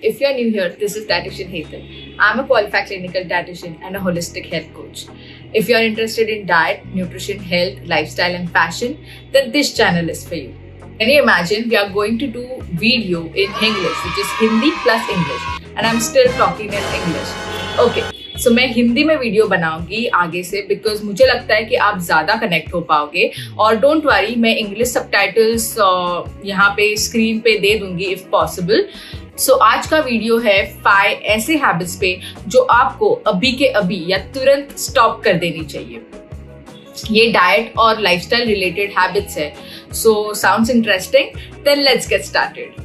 If you're new here, this is Dietitian Hetal. I'm a qualified clinical dietitian and a holistic health coach. If you're interested in diet, nutrition, health, lifestyle and fashion, then this channel is for you. Can you imagine we are going to do video in English, which is Hindi plus English, and I'm still talking in English. Okay, so मैं हिंदी में video बनाऊंगी आगे से because मुझे लगता है कि आप ज्यादा कनेक्ट हो पाओगे. और डोंट वरी, मैं इंग्लिश सबटाइटल्स यहाँ पे स्क्रीन पे दे दूंगी इफ पॉसिबल. सो आज का वीडियो है 5 ऐसे हैबिट्स पे जो आपको अभी के अभी या तुरंत स्टॉप कर देनी चाहिए. ये डाइट और लाइफस्टाइल रिलेटेड हैबिट्स है. So sounds interesting? Then let's get started.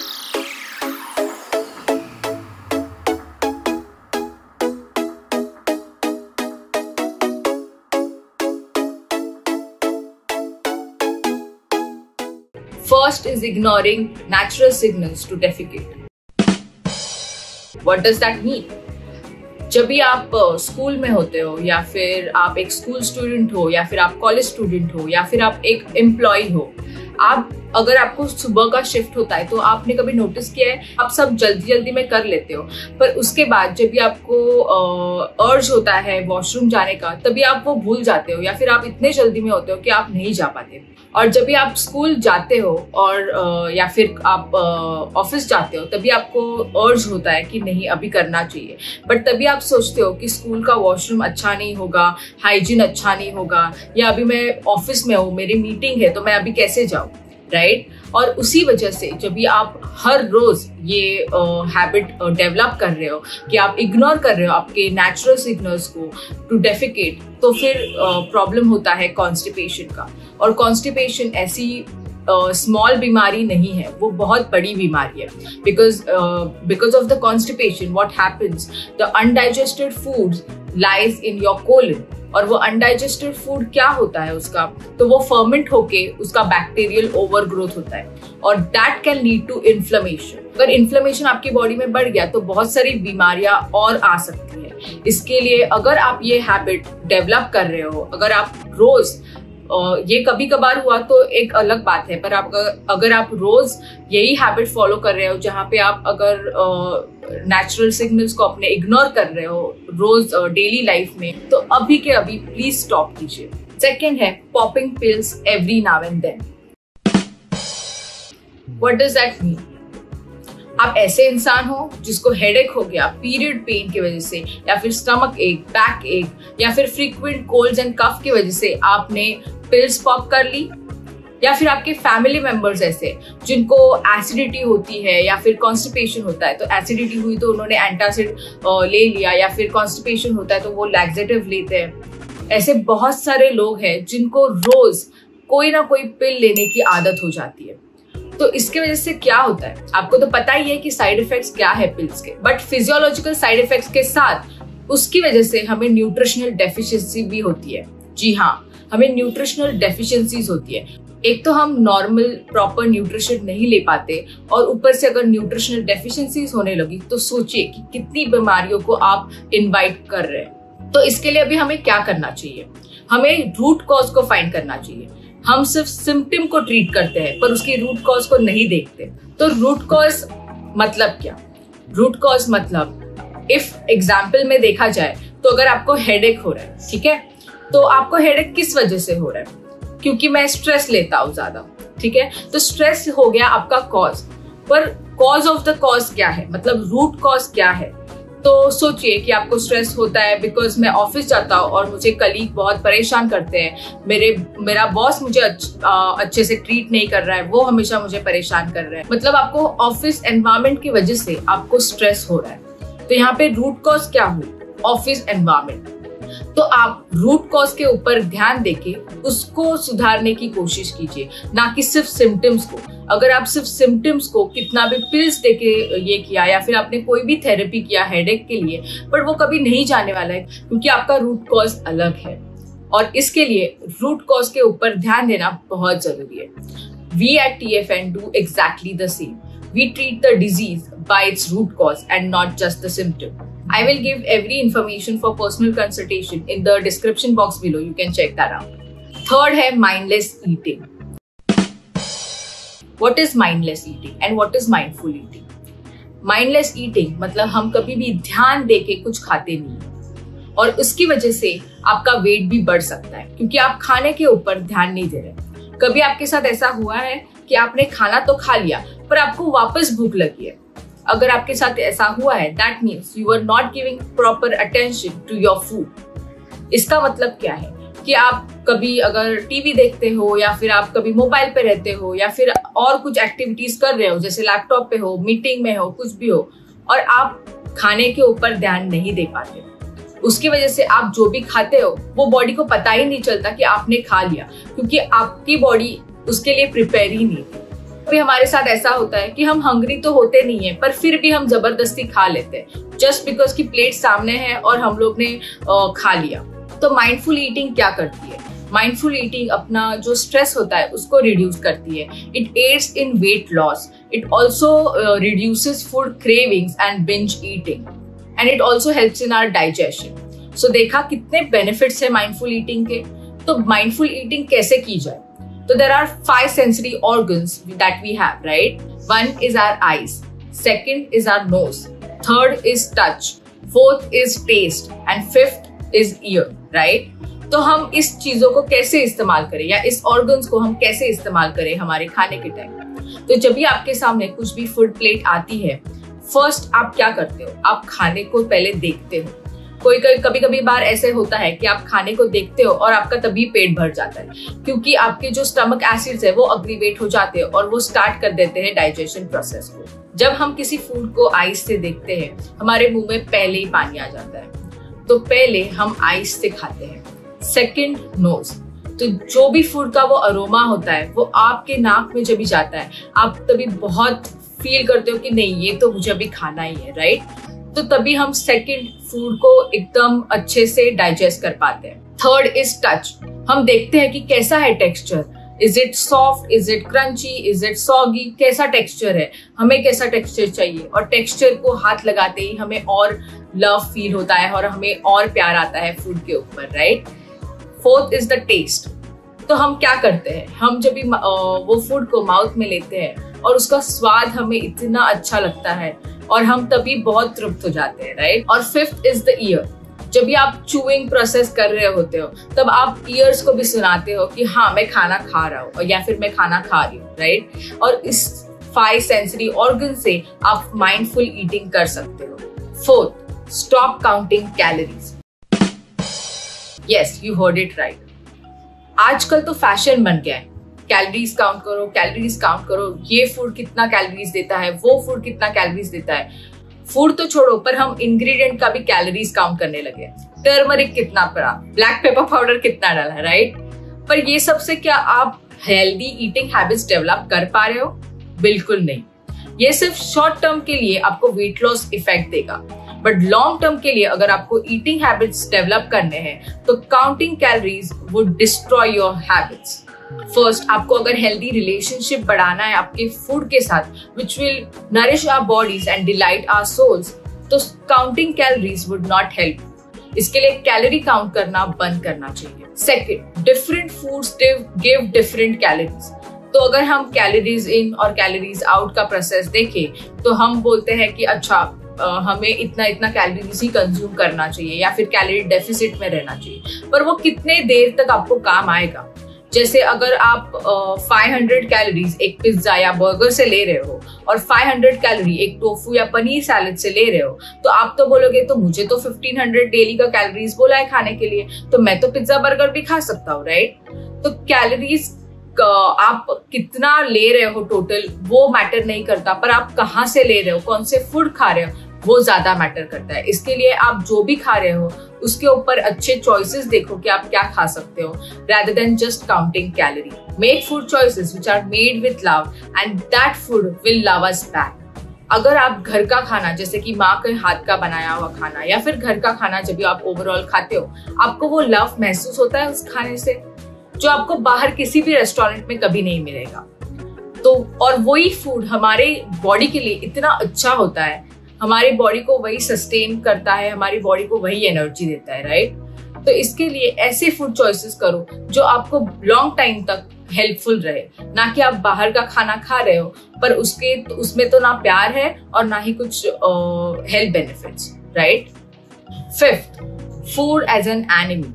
First is ignoring natural signals to defecate. What does that mean? जब भी आप स्कूल में होते हो या फिर आप एक स्कूल स्टूडेंट हो या फिर आप कॉलेज स्टूडेंट हो या फिर आप एक एम्प्लॉय हो, आप अगर आपको सुबह का शिफ्ट होता है तो आपने कभी नोटिस किया है आप सब जल्दी जल्दी में कर लेते हो, पर उसके बाद जब भी आपको अर्ज होता है वॉशरूम जाने का तभी आप वो भूल जाते हो या फिर आप इतने जल्दी में होते हो कि आप नहीं जा पाते. और जब भी आप स्कूल जाते हो और या फिर आप ऑफिस जाते हो तभी आपको अर्ज होता है कि नहीं अभी करना चाहिए, बट तभी आप सोचते हो कि स्कूल का वॉशरूम अच्छा नहीं होगा, हाइजीन अच्छा नहीं होगा, या अभी मैं ऑफिस में हूँ, मेरी मीटिंग है तो मैं अभी कैसे जाऊँ, राइट? और उसी वजह से जब भी आप हर रोज ये हैबिट डेवलप कर रहे हो कि आप इग्नोर कर रहे हो आपके नेचुरल सिग्नल्स को टू डेफिकेट, तो फिर प्रॉब्लम होता है कॉन्स्टिपेशन का. और कॉन्स्टिपेशन ऐसी स्मॉल बीमारी नहीं है, वो बहुत बड़ी बीमारी है. Because of the constipation what happens, the undigested food lies in your colon. और वो अनडाइजेस्टेड फूड क्या होता है उसका, तो वो फर्मेंट होके उसका बैक्टीरियल ओवर ग्रोथ होता है और that can lead to inflammation. अगर इन्फ्लेमेशन आपकी बॉडी में बढ़ गया तो बहुत सारी बीमारियां और आ सकती है. इसके लिए अगर आप ये हैबिट डेवलप कर रहे हो, अगर आप रोज ये कभी कभार हुआ तो एक अलग बात है, पर आप अगर आप रोज यही हैबिट फॉलो कर रहे हो जहाँ पे आप अगर नेचुरल सिग्नल्स को अपने इग्नोर कर रहे हो रोज डेली लाइफ में, तो अभी के अभी प्लीज स्टॉप कीजिए. सेकेंड है popping pills every now and then. What does that mean? आप ऐसे इंसान हो जिसको हेडेक हो गया पीरियड पेन की वजह से, या फिर स्टमक एक, बैक एक, या फिर फ्रीक्वेंट कोल्ड्स एंड कफ की वजह से आपने पिल्स पॉप कर ली, या फिर आपके फैमिली मेंबर्स ऐसे जिनको एसिडिटी होती है या फिर कॉन्स्टिपेशन होता है, तो एसिडिटी हुई तो उन्होंने एंटासिड ले लिया, या फिर कॉन्स्टिपेशन होता है तो वो लैक्सेटिव लेते हैं. ऐसे बहुत सारे लोग हैं जिनको रोज कोई ना कोई पिल लेने की आदत हो जाती है. तो इसके वजह से क्या होता है आपको तो पता ही है कि साइड इफेक्ट्स क्या है पिल्स के, बट फिजियोलॉजिकल साइड इफेक्ट्स के साथ उसकी वजह से हमें न्यूट्रिशनल डेफिशिएंसी भी होती है. जी हाँ, हमें न्यूट्रिशनल डेफिशिएंसीज होती है. एक तो हम नॉर्मल प्रॉपर न्यूट्रिशन नहीं ले पाते, और ऊपर से अगर न्यूट्रिशनल डेफिशिएंसीज होने लगी तो सोचिए कि कितनी बीमारियों को आप इनवाइट कर रहे हैं. तो इसके लिए अभी हमें क्या करना चाहिए? हमें रूट कॉज को फाइंड करना चाहिए. हम सिर्फ सिम्टम को ट्रीट करते हैं पर उसकी रूट कॉज को नहीं देखते. तो रूट कॉज मतलब क्या? रूट कॉज मतलब इफ एग्जाम्पल में देखा जाए तो अगर आपको हेडेक हो रहा है, ठीक है, तो आपको हेडेक किस वजह से हो रहा है? क्योंकि मैं स्ट्रेस लेता हूं ज्यादा, ठीक है, तो स्ट्रेस हो गया आपका कॉज. पर कॉज ऑफ द कॉज क्या है, मतलब रूट कॉज क्या है? तो सोचिए कि आपको स्ट्रेस होता है बिकॉज मैं ऑफिस जाता हूँ और मुझे कलीग बहुत परेशान करते हैं, मेरा बॉस मुझे अच्छे से ट्रीट नहीं कर रहा है, वो हमेशा मुझे परेशान कर रहा है. मतलब आपको ऑफिस एनवायरनमेंट की वजह से आपको स्ट्रेस हो रहा है. तो यहाँ पे रूट कॉज क्या हुई? Office environment. तो आप रूट कॉज के ऊपर ध्यान देके उसको सुधारने की कोशिश कीजिए, ना कि सिर्फ सिम्टम्स को. अगर आप सिर्फ सिम्टम्स को कितना भी पिल्स देके ये किया या फिर आपने कोई भी थेरेपी किया हेडेक के लिए, पर वो कभी नहीं जाने वाला है क्योंकि आपका रूट कॉज अलग है. और इसके लिए रूट कॉज के ऊपर ध्यान देना बहुत जरूरी है. We at TFN do exactly the same. We treat the disease by its root cause and not just the symptom. I will give every information for personal consultation in the description box below. You can check that out. Third है mindless eating. What is mindless eating and what is mindful eating? Mindless eating मतलब हम कभी भी ध्यान देके कुछ खाते नहीं और उसकी वजह से आपका वेट भी बढ़ सकता है क्योंकि आप खाने के ऊपर ध्यान नहीं दे रहे। कभी आपके साथ ऐसा हुआ है कि आपने खाना तो खा लिया पर आपको वापस भूख लगी है? अगर आपके साथ ऐसा हुआ है, that means you are not giving proper attention to your food. इसका मतलब क्या है कि आप कभी अगर टीवी देखते हो या फिर आप कभी मोबाइल पे रहते हो या फिर और कुछ एक्टिविटीज कर रहे हो, जैसे लैपटॉप पे हो, मीटिंग में हो, कुछ भी हो, और आप खाने के ऊपर ध्यान नहीं दे पाते, उसकी वजह से आप जो भी खाते हो वो बॉडी को पता ही नहीं चलता कि आपने खा लिया क्योंकि आपकी बॉडी उसके लिए प्रिपेयर ही नहीं थी। कभी हमारे साथ ऐसा होता है कि हम हंग्री तो होते नहीं है पर फिर भी हम जबरदस्ती खा लेते हैं जस्ट बिकॉज की प्लेट सामने है और हम लोग ने खा लिया। तो माइंडफुल ईटिंग क्या करती है? माइंडफुल ईटिंग अपना जो स्ट्रेस होता है उसको रिड्यूस करती है। It aids in weight loss, it also reduces food cravings and binge eating and it also helps in our digestion. So देखा कितने बेनिफिट्स है माइंडफुल ईटिंग के। तो माइंडफुल ईटिंग कैसे की जाए? So there are 5 sensory organs that we have, right? One is our eyes, second is our nose, third is touch, fourth is taste and fifth is ear, right? तो हम इस चीजों को कैसे इस्तेमाल करें या इस ऑर्गन्स को हम कैसे इस्तेमाल करें हमारे खाने के टाइम? तो जब भी आपके सामने कुछ भी फूड प्लेट आती है, फर्स्ट आप क्या करते हो? आप खाने को पहले देखते हो। कभी कभी बार ऐसे होता है कि आप खाने को देखते हो और आपका तभी पेट भर जाता है क्योंकि आपके जो स्टमक एसिड्स है वो अग्रीवेट हो जाते हैं और वो स्टार्ट कर देते हैं डाइजेशन प्रोसेस को। जब हम किसी फूड को आइस से देखते हैं हमारे मुंह में पहले ही पानी आ जाता है। तो पहले हम आइस से खाते हैं, सेकंड नोज। तो जो भी फूड का वो अरोमा होता है वो आपके नाक में जब भी जाता है आप तभी बहुत फील करते हो कि नहीं ये तो मुझे अभी खाना ही है, राइट? तो तभी हम सेकंड फूड को एकदम अच्छे से डाइजेस्ट कर पाते हैं। Third is touch. हम देखते हैं कि कैसा है texture, is it soft, is it crunchy, is it soggy, कैसा टेक्सचर है, हमें कैसा टेक्सचर चाहिए। और टेक्सचर को हाथ लगाते ही हमें और लव फील होता है और हमें और प्यार आता है फूड के ऊपर, right? Fourth is the taste. तो हम क्या करते हैं, हम जब भी वो फूड को माउथ में लेते हैं और उसका स्वाद हमें इतना अच्छा लगता है और हम तभी बहुत तृप्त हो जाते हैं, राइट? और फिफ्थ इज द ईयर। जब भी आप चूइंग प्रोसेस कर रहे होते हो तब आप ईयर्स को भी सुनाते हो कि हाँ मैं खाना खा रहा हूँ या फिर मैं खाना खा रही हूँ, राइट? और इस 5 सेंसरी ऑर्गन से आप माइंडफुल ईटिंग कर सकते हो। Fourth, stop counting calories. Yes, you heard it right. आजकल तो फैशन बन गया है, कैलोरीज काउंट करो, कैलोरीज काउंट करो, ये फूड कितना कैलोरीज देता है, वो फूड कितना कैलोरीज देता है। फूड तो छोड़ो पर हम इंग्रेडिएंट का भी कैलोरीज काउंट करने लगे। टर्मरिक कितना पड़ा, ब्लैक पेपर पाउडर कितना डाला, राइट? पर ये सबसे क्या आप हेल्दी ईटिंग हैबिट्स डेवलप कर पा रहे हो? बिल्कुल नहीं। ये सिर्फ शॉर्ट टर्म के लिए आपको वेट लॉस इफेक्ट देगा, बट लॉन्ग टर्म के लिए अगर आपको ईटिंग हैबिट्स डेवलप करने हैं तो counting calories would destroy your habits. First, आपको अगर हेल्दी रिलेशनशिप बढ़ाना है आपके फूड के साथ which will nourish our bodies and delight our souls, तो counting calories would not help. इसके लिए कैलोरी काउंट करना बंद करना चाहिए। Second, different foods give different calories. तो अगर हम कैलोरीज इन और कैलोरीज आउट का प्रोसेस देखें तो हम बोलते हैं कि अच्छा हमें इतना इतना कैलोरीज ही कंज्यूम करना चाहिए या फिर कैलोरी डेफिसिट में रहना चाहिए, पर वो कितने देर तक आपको काम आएगा? जैसे अगर आप 500 कैलोरीज एक पिज्जा या बर्गर से ले रहे हो और 500 कैलोरी एक टोफू या पनीर सैलेड से ले रहे हो तो आप तो बोलोगे तो मुझे तो 1500 डेली का कैलोरीज बोला है खाने के लिए, तो मैं तो पिज्जा बर्गर भी खा सकता हूँ, राइट? तो कैलोरीज आप कितना ले रहे हो टोटल वो मैटर नहीं करता, पर आप कहाँ से ले रहे हो, कौन से फूड खा रहे हो वो ज्यादा मैटर करता है। इसके लिए आप जो भी खा रहे हो उसके ऊपर अच्छे चॉइसेस देखो कि आप क्या खा सकते हो rather than just counting calorie. Make food choices which are made with love and that food will love us back. अगर आप घर का खाना जैसे कि माँ के हाथ का बनाया हुआ खाना या फिर घर का खाना जब भी आप ओवरऑल खाते हो आपको वो लव महसूस होता है उस खाने से जो आपको बाहर किसी भी रेस्टोरेंट में कभी नहीं मिलेगा। तो और वही फूड हमारे बॉडी के लिए इतना अच्छा होता है, हमारी बॉडी को वही सस्टेन करता है, हमारी बॉडी को वही एनर्जी देता है, राइट? तो इसके लिए ऐसे फूड चॉइसेस करो जो आपको लॉन्ग टाइम तक हेल्पफुल रहे, ना कि आप बाहर का खाना खा रहे हो पर उसमें तो ना प्यार है और ना ही कुछ health benefits, right. Fifth, food as an enemy.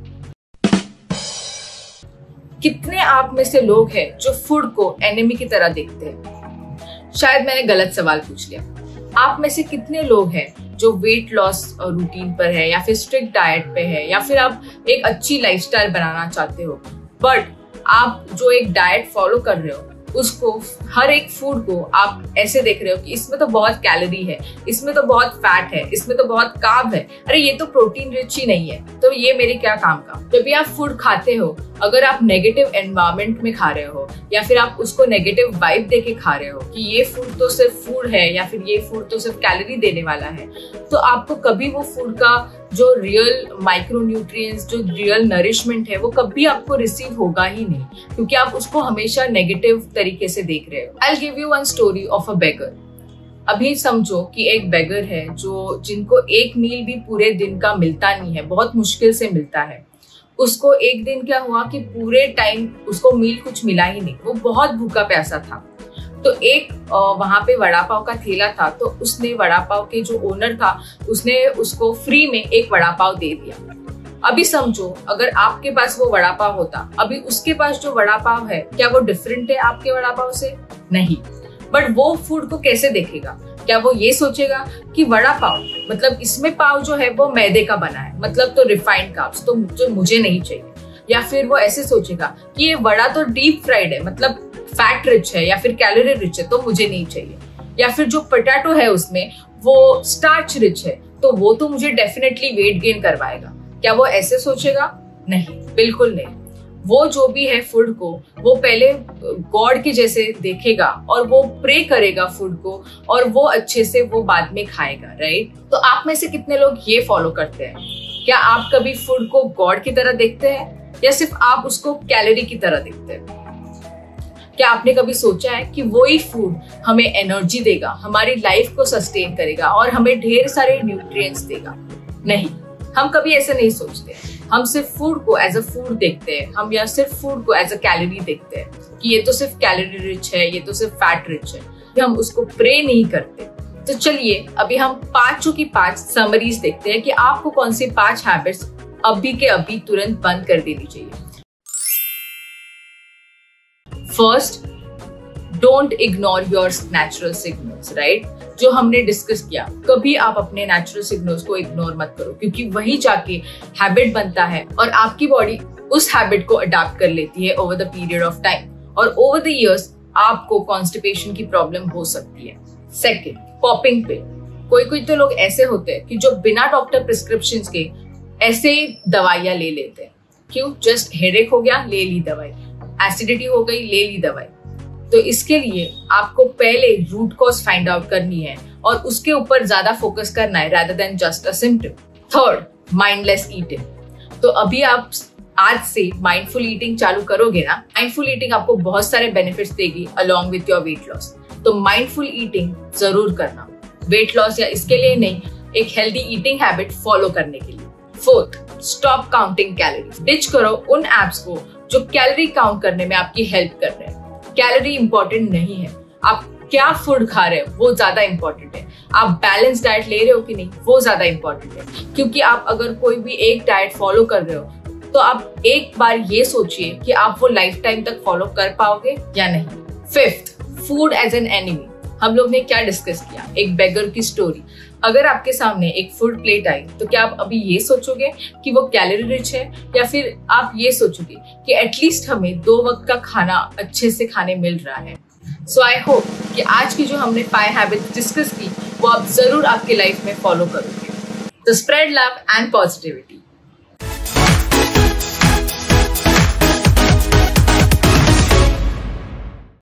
कितने आप में से लोग हैं जो फूड को एनिमी की तरह देखते हैं? शायद मैंने गलत सवाल पूछ लिया। आप में से कितने लोग हैं जो वेट लॉस रूटीन पर है या फिर स्ट्रिक्ट डाइट पे है या फिर आप एक अच्छी लाइफस्टाइल बनाना चाहते हो, बट आप जो एक डाइट फॉलो कर रहे हो उसको, हर एक फूड को आप ऐसे देख रहे हो कि इसमें तो बहुत कैलोरी है, इसमें तो बहुत फैट है, इसमें तो बहुत कार्ब है, अरे ये तो प्रोटीन रिच ही नहीं है, तो ये मेरे क्या काम का। जब भी आप फूड खाते हो, अगर आप नेगेटिव एनवायरनमेंट में खा रहे हो या फिर आप उसको नेगेटिव वाइब देके खा रहे हो कि ये फूड तो सिर्फ फूड है या फिर ये फूड तो सिर्फ कैलोरी देने वाला है, तो आपको कभी वो फूड का जो रियल माइक्रोन्यूट्रिएंट्स, जो रियल नरिशमेंट है, वो कभी आपको रिसीव होगा ही नहीं, क्योंकि आप उसको हमेशा नेगेटिव तरीके से देख रहे हो। I will give you one story of a beggar. अभी समझो कि एक बेगर है जिनको एक मील भी पूरे दिन का मिलता नहीं है, बहुत मुश्किल से मिलता है। उसको एक दिन क्या हुआ कि पूरे टाइम उसको मील कुछ मिला ही नहीं, वो बहुत भूखा प्यासा था। तो एक वहां पे वड़ा पाव का ठेला था, तो उसने वड़ा पाव के जो ओनर था उसने उसको फ्री में एक वड़ा पाव दे दिया। अभी समझो अगर आपके पास वो वड़ा पाव होता, अभी उसके पास जो वड़ा पाव है क्या वो डिफरेंट है आपके वड़ा पाव से? नहीं। बट वो फूड को कैसे देखेगा? क्या वो ये सोचेगा कि वड़ा पाव मतलब इसमें पाव जो है वो मैदे का बना है, मतलब तो रिफाइंड कार्ब्स, तो जो मुझे नहीं चाहिए। या फिर वो ऐसे सोचेगा कि ये वड़ा तो डीप फ्राइड है, मतलब फैट रिच है या फिर कैलोरी रिच है, तो मुझे नहीं चाहिए। या फिर जो पोटैटो है उसमें वो स्टार्च रिच है, तो वो तो मुझे डेफिनेटली वेट गेन करवाएगा। क्या वो ऐसे सोचेगा? नहीं, बिल्कुल नहीं। वो जो भी है फूड को, वो पहले गॉड के जैसे देखेगा और वो प्रे करेगा फूड को, और वो अच्छे से वो बाद में खाएगा, राइट। तो आप में से कितने लोग ये फॉलो करते हैं? क्या आप कभी फूड को गॉड की तरह देखते हैं या सिर्फ आप उसको कैलोरी की तरह देखते हैं? क्या आपने कभी सोचा है कि वही फूड हमें एनर्जी देगा, हमारी लाइफ को सस्टेन करेगा और हमें ढेर सारे न्यूट्रिएंट्स देगा? नहीं, हम कभी ऐसे नहीं सोचते। हम सिर्फ फूड को एज अ फूड देखते हैं, हम या सिर्फ फूड को एज अ कैलोरी देखते हैं कि ये तो सिर्फ कैलोरी रिच है, ये तो सिर्फ फैट रिच है। हम उसको प्रे नहीं करते। तो चलिए अभी हम 5 की 5 समरीज देखते हैं कि आपको कौन सी 5 हैबिट्स अभी के अभी तुरंत बंद कर देनी चाहिए। First, don't ignore your natural signals, right. जो हमने डिस्कस किया, कभी आप अपने नेचुरल सिग्नल्स को इग्नोर मत करो, क्योंकि वही जाके हैबिट बनता है और आपकी बॉडी उस हैबिट को अडॉप्ट कर लेती है over the period of time, और ओवर द इयर्स आपको कॉन्स्टिपेशन की प्रॉब्लम हो सकती है। Second, popping pill. कोई तो लोग ऐसे होते हैं कि जो बिना डॉक्टर प्रिस्क्रिप्शन के ऐसे ही दवाइयां ले लेते हैं। क्यों? जस्ट हेडेक हो गया, ले ली दवाई, एसिडिटी हो गई, ले ली दवाई। तो इसके लिए आपको पहले रूट कॉज फाइंड आउट करनी है और उसके ऊपर ज्यादा फोकस करना है rather than just a symptom. Third, mindless eating. तो अभी आप आज से माइंडफुल ईटिंग चालू करोगे ना, माइंडफुल ईटिंग आपको बहुत सारे बेनिफिट्स देगी along with your weight loss. तो माइंडफुल ईटिंग जरूर करना, वेट लॉस या इसके लिए नहीं, एक हेल्दी ईटिंग हैबिट फॉलो करने के लिए। Fourth, stop counting calories. Ditch करो उन एप्स को जो कैलोरी काउंट करने में आपकी हेल्प कर रहे हैं। कैलोरी इंपॉर्टेंट नहीं है, आप क्या फूड खा रहे हो वो ज्यादा इंपॉर्टेंट है। आप बैलेंस डाइट ले रहे हो कि नहीं वो ज्यादा इंपॉर्टेंट है, क्योंकि आप अगर कोई भी एक डाइट फॉलो कर रहे हो तो आप एक बार ये सोचिए कि आप वो लाइफ टाइम तक फॉलो कर पाओगे या नहीं। Fifth, food as an enemy. हम लोग ने क्या डिस्कस किया? एक बेगर की स्टोरी। अगर आपके सामने एक फूड प्लेट आई तो क्या आप अभी ये सोचोगे कि वो कैलोरी रिच है, या फिर आप ये सोचोगे कि एटलीस्ट हमें 2 वक्त का खाना अच्छे से खाने मिल रहा है। सो आई होप कि आज की जो हमने 5 हैबिट्स डिस्कस की वो आप जरूर आपके लाइफ में फॉलो करोगे। तो स्प्रेड लव एंड पॉजिटिविटी।